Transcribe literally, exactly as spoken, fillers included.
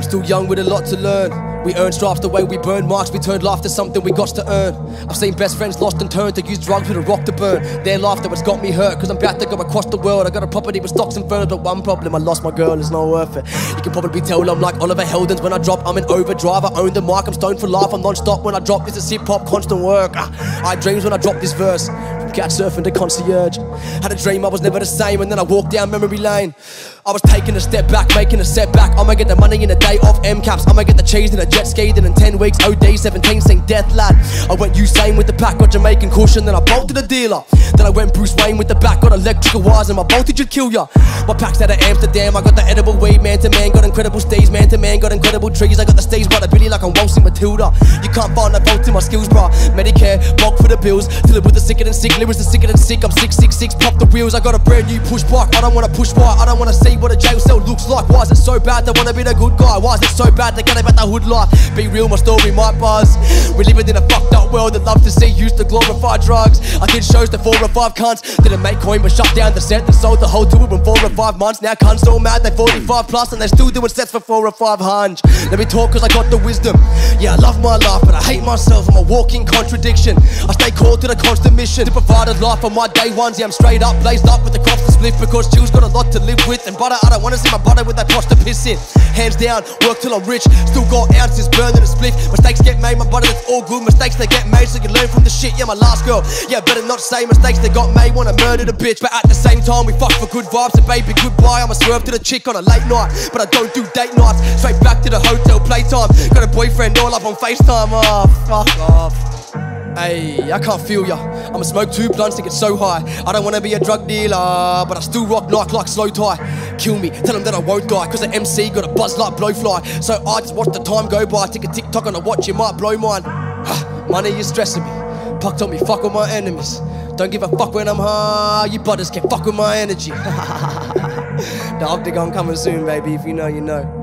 Still young with a lot to learn. We earn stripes the way we burn marks. We turned life to something we got to earn. I've seen best friends lost and turned to use drugs with a rock to burn. Their laughter has got me hurt, cause I'm about to go across the world. I got a property with stocks and firms, but one problem, I lost my girl, it's not worth it. You can probably tell I'm like Oliver Heldens. When I drop, I'm in overdrive. I own the mic, I'm stoned for life. I'm non-stop when I drop, this is hip-hop, constant work. I had dreams when I dropped this verse, from couch surfing to concierge. Had a dream I was never the same, and then I walked down memory lane. I was taking a step back, making a setback. I'ma get the money in a day off M CAPs. I'ma get the cheese in a jet ski. Then in ten weeks, O D seventeen, saying death lad. I went Usain with the pack, got Jamaican cushion. Then I bolted the dealer. Then I went Bruce Wayne with the back, got electrical wires, and my voltage would kill ya. My pack's out of Amsterdam. I got the edible weed, man to man. Got incredible steez, man to man. Got incredible trees. I got the steez by the billy like I'm Waltzing Matilda. You can't find a fault in my skills, bruh. Medicare, bulk for the bills. Till it with the sicker than sick, lyrics the sicker than sick. I'm six six six, pop the wheels. I got a brand new push bike. I don't wanna push right. I don't wanna see what a jail cell looks like. Why is it so bad to wanna be the good guy? Why is it so bad to get about the hood life? Be real, my story might buzz. We're living in a fucked up world that love to see used to glorify drugs. I did shows to four or five cunts. Didn't make coin but shut down the set. Then sold the whole tour in four or five months. Now cunts all mad, they forty-five plus and they still doing sets for four or five hunch. Let me talk cause I got the wisdom. Yeah, I love my life but I hate myself. I'm a walking contradiction. I stay called to the constant mission to provide a life on my day ones. Yeah, I'm straight up, blazed up with the crops to split. Because Jill's got a lot to live with. And butter, I don't wanna see my butter with that pots to piss in. Hands down, work till I'm rich. Still got ounces burning a spliff. Mistakes get made, my butter, that's all good. Mistakes they get made so you learn from the shit. Yeah, my last girl, yeah, better not say mistakes they got made. Wanna murder the bitch, but at the same time we fuck for good vibes. So baby, goodbye, I'ma swerve to the chick on a late night. But I don't do date nights, straight back to the hotel playtime. Got a boyfriend all up on FaceTime, oh, fuck off. Hey, I can't feel ya. I'ma smoke two blunts and get so high. I don't wanna be a drug dealer, but I still rock Nike like slow tie. Kill me, tell them that I won't die, cause the M C got a buzz like blowfly. So I just watch the time go by. Take a TikTok on a watch, it might blow mine. Money is stressing me. Puck told me fuck with my enemies. Don't give a fuck when I'm high. You butters can fuck with my energy. The Octagon coming soon, baby. If you know, you know.